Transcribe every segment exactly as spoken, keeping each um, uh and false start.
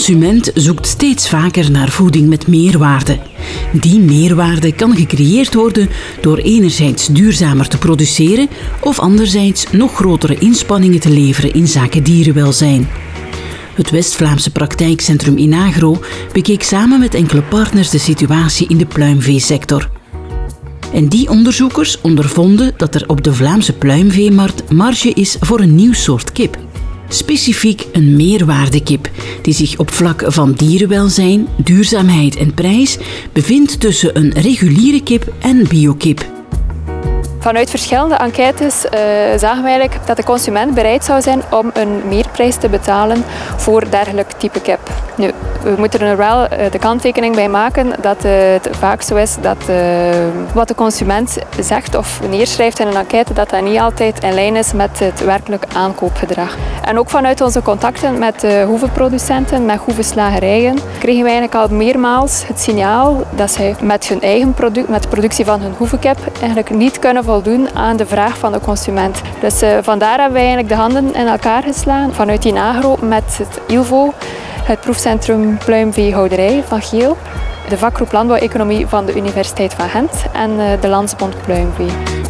consument zoekt steeds vaker naar voeding met meerwaarde. Die meerwaarde kan gecreëerd worden door enerzijds duurzamer te produceren of anderzijds nog grotere inspanningen te leveren in zaken dierenwelzijn. Het West-Vlaamse praktijkcentrum Inagro bekeek samen met enkele partners de situatie in de pluimveesector. En die onderzoekers ondervonden dat er op de Vlaamse pluimveemarkt marge is voor een nieuw soort kip. Specifiek een meerwaardekip, die zich op vlak van dierenwelzijn, duurzaamheid en prijs bevindt tussen een reguliere kip en biokip. Vanuit verschillende enquêtes uh, zagen we eigenlijk dat de consument bereid zou zijn om een meerprijs te betalen voor dergelijk type kip. Nu, we moeten er wel uh, de kanttekening bij maken dat uh, het vaak zo is dat uh, wat de consument zegt of neerschrijft in een enquête, dat dat niet altijd in lijn is met het werkelijk aankoopgedrag. En ook vanuit onze contacten met uh, hoevenproducenten, met hoevenslagerijen, kregen we eigenlijk al meermaals het signaal dat zij met hun eigen product, met de productie van hun hoevenkip eigenlijk niet kunnen voldoen aan de vraag van de consument. Dus uh, vandaar hebben wij eigenlijk de handen in elkaar geslagen vanuit Inagro met het I L V O, het proefcentrum Pluimveehouderij van Geel, de vakgroep Landbouweconomie van de Universiteit van Gent en uh, de Landsbond Pluimvee.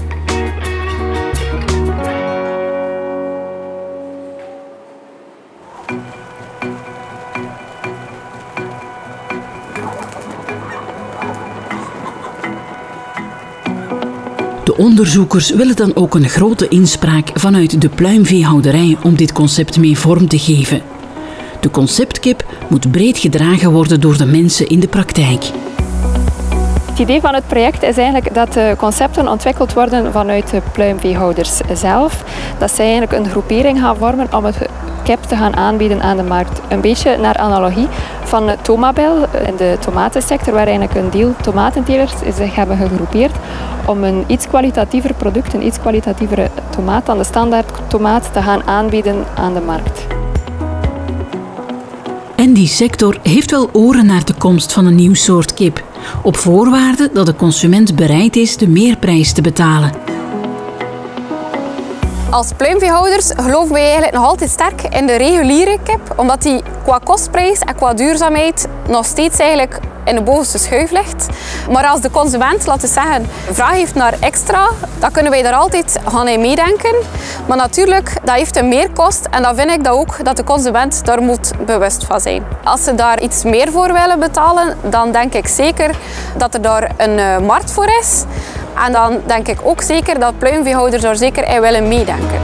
De onderzoekers willen dan ook een grote inspraak vanuit de pluimveehouderij om dit concept mee vorm te geven. De conceptkip moet breed gedragen worden door de mensen in de praktijk. Het idee van het project is eigenlijk dat de concepten ontwikkeld worden vanuit de pluimveehouders zelf. Dat zij eigenlijk een groepering gaan vormen om het kip te gaan aanbieden aan de markt. Een beetje naar analogie van Tomabel in de tomatensector, waar eigenlijk een deel tomatentelers zich hebben gegroepeerd om een iets kwalitatiever product, een iets kwalitatievere tomaat dan de standaard tomaat te gaan aanbieden aan de markt. En die sector heeft wel oren naar de komst van een nieuw soort kip, op voorwaarde dat de consument bereid is de meerprijs te betalen. Als pluimveehouders geloven wij eigenlijk nog altijd sterk in de reguliere kip, omdat die qua kostprijs en qua duurzaamheid nog steeds eigenlijk in de bovenste schuif ligt. Maar als de consument, laten we zeggen, vraag heeft naar extra, dan kunnen wij daar altijd gaan in meedenken. Maar natuurlijk, dat heeft een meerkost en dan vind ik dat ook dat de consument daar moet bewust van zijn. Als ze daar iets meer voor willen betalen, dan denk ik zeker dat er daar een uh, markt voor is. En dan denk ik ook zeker dat pluimveehouders daar zeker in willen meedenken.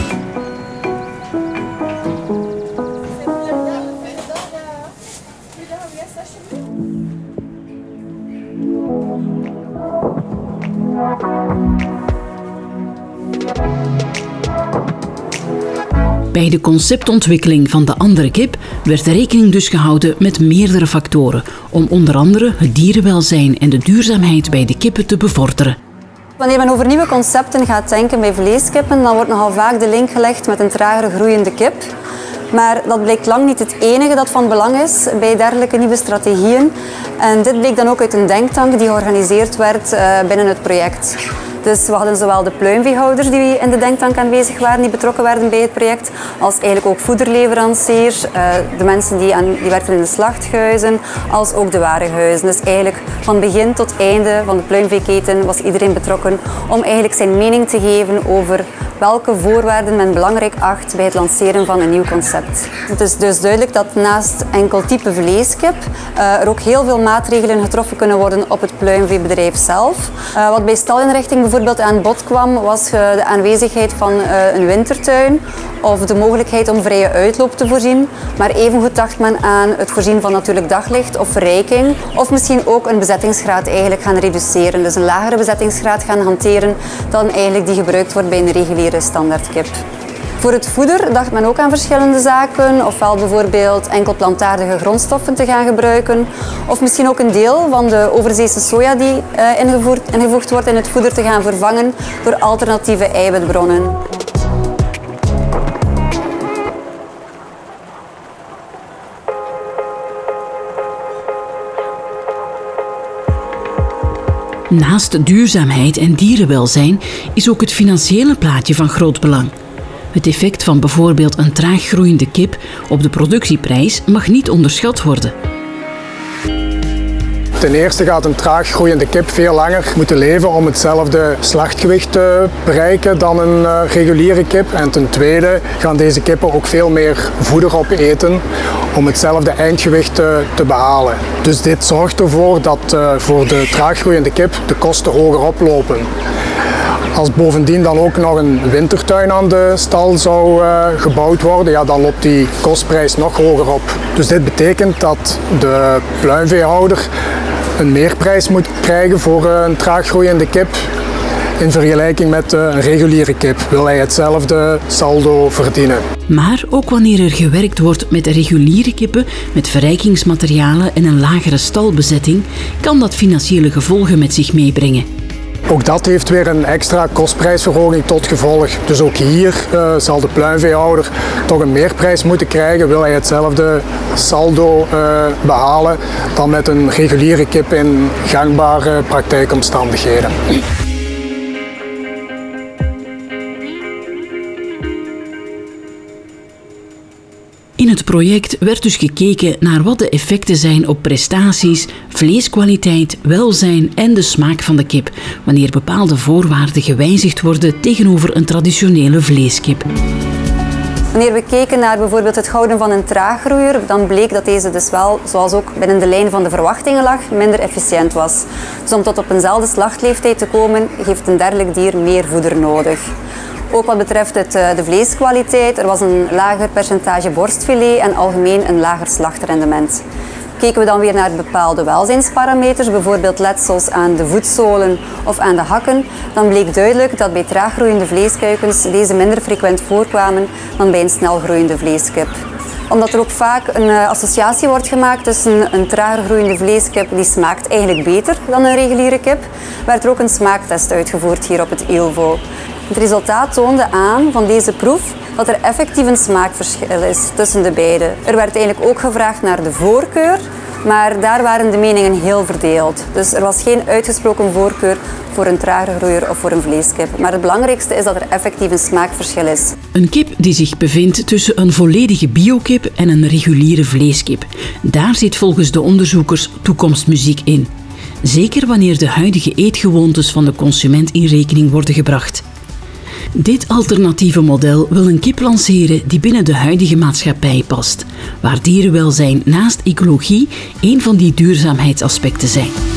Bij de conceptontwikkeling van de andere kip werd rekening dus gehouden met meerdere factoren om onder andere het dierenwelzijn en de duurzaamheid bij de kippen te bevorderen. Wanneer men over nieuwe concepten gaat denken bij vleeskippen, dan wordt nogal vaak de link gelegd met een trager groeiende kip. Maar dat blijkt lang niet het enige dat van belang is bij dergelijke nieuwe strategieën. En dit bleek dan ook uit een denktank die georganiseerd werd binnen het project. Dus we hadden zowel de pluimveehouders die in de denktank aanwezig waren, die betrokken werden bij het project, als eigenlijk ook voederleveranciers, de mensen die, aan, die werkten in de slachthuizen, als ook de warenhuizen. Dus eigenlijk van begin tot einde van de pluimveeketen was iedereen betrokken om eigenlijk zijn mening te geven over welke voorwaarden men belangrijk acht bij het lanceren van een nieuw concept. Het is dus duidelijk dat naast enkel type vleeskip er ook heel veel maatregelen getroffen kunnen worden op het pluimveebedrijf zelf. Wat bij stalinrichting bijvoorbeeld aan bod kwam, was de aanwezigheid van een wintertuin of de mogelijkheid om vrije uitloop te voorzien. Maar evengoed dacht men aan het voorzien van natuurlijk daglicht of verrijking, of misschien ook een bezettingsgraad eigenlijk gaan reduceren. Dus een lagere bezettingsgraad gaan hanteren dan eigenlijk die gebruikt wordt bij een reguliere standaardkip. Voor het voeder dacht men ook aan verschillende zaken, ofwel bijvoorbeeld enkel plantaardige grondstoffen te gaan gebruiken, of misschien ook een deel van de overzeese soja die uh, ingevoerd, ingevoegd wordt in het voeder te gaan vervangen door alternatieve eiwitbronnen. Naast duurzaamheid en dierenwelzijn is ook het financiële plaatje van groot belang. Het effect van bijvoorbeeld een traag groeiende kip op de productieprijs mag niet onderschat worden. Ten eerste gaat een traag groeiende kip veel langer moeten leven om hetzelfde slachtgewicht te bereiken dan een uh, reguliere kip. En ten tweede gaan deze kippen ook veel meer voeder opeten om hetzelfde eindgewicht te, te behalen. Dus dit zorgt ervoor dat uh, voor de traag groeiende kip de kosten hoger oplopen. Als bovendien dan ook nog een wintertuin aan de stal zou uh, gebouwd worden, ja, dan loopt die kostprijs nog hoger op. Dus dit betekent dat de pluimveehouder een meerprijs moet krijgen voor een traag groeiende kip in vergelijking met een reguliere kip. Wil hij hetzelfde saldo verdienen. Maar ook wanneer er gewerkt wordt met reguliere kippen, met verrijkingsmaterialen en een lagere stalbezetting, kan dat financiële gevolgen met zich meebrengen. Ook dat heeft weer een extra kostprijsverhoging tot gevolg. Dus ook hier uh, zal de pluimveehouder toch een meerprijs moeten krijgen. Wil hij hetzelfde saldo uh, behalen dan met een reguliere kip in gangbare praktijkomstandigheden. In het project werd dus gekeken naar wat de effecten zijn op prestaties, vleeskwaliteit, welzijn en de smaak van de kip, wanneer bepaalde voorwaarden gewijzigd worden tegenover een traditionele vleeskip. Wanneer we keken naar bijvoorbeeld het houden van een traaggroeier, dan bleek dat deze dus wel, zoals ook binnen de lijn van de verwachtingen lag, minder efficiënt was. Dus om tot op eenzelfde slachtleeftijd te komen, heeft een dergelijk dier meer voeder nodig. Ook wat betreft het, de vleeskwaliteit, er was een lager percentage borstfilet en algemeen een lager slachtrendement. Kijken we dan weer naar bepaalde welzijnsparameters, bijvoorbeeld letsels aan de voetzolen of aan de hakken, dan bleek duidelijk dat bij traaggroeiende vleeskuikens deze minder frequent voorkwamen dan bij een snelgroeiende vleeskip. Omdat er ook vaak een associatie wordt gemaakt tussen een trager groeiende vleeskip die smaakt eigenlijk beter dan een reguliere kip, werd er ook een smaaktest uitgevoerd hier op het ILVO. Het resultaat toonde aan van deze proef dat er effectief een smaakverschil is tussen de beide. Er werd eigenlijk ook gevraagd naar de voorkeur, maar daar waren de meningen heel verdeeld. Dus er was geen uitgesproken voorkeur voor een trage groeier of voor een vleeskip. Maar het belangrijkste is dat er effectief een smaakverschil is. Een kip die zich bevindt tussen een volledige biokip en een reguliere vleeskip. Daar zit volgens de onderzoekers toekomstmuziek in. Zeker wanneer de huidige eetgewoontes van de consument in rekening worden gebracht. Dit alternatieve model wil een kip lanceren die binnen de huidige maatschappij past, waar dierenwelzijn naast ecologie een van die duurzaamheidsaspecten zijn.